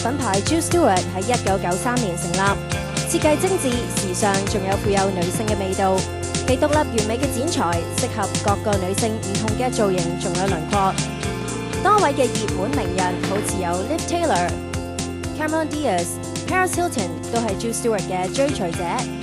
品牌 Jill Stewart 喺1993年成立，設計精緻、時尚，仲有富有女性嘅味道。其獨立完美嘅剪裁，適合各個女性唔同嘅造型，仲有輪廓。多位嘅熱門名人，好似有 Liv Taylor、Cameron Diaz、Paris Hilton 都係 Jill Stewart 嘅追隨者。